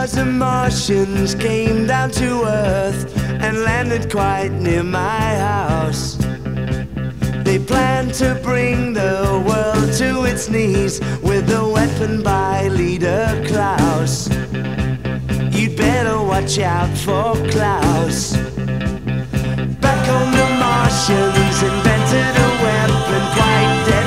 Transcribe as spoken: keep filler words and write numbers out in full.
thousand Martians came down to Earth and landed quite near my house. They planned to bring the world to its knees with a weapon by Leader Klaus. You'd better watch out for Klaus. Back home the Martians invented a weapon quite deadly.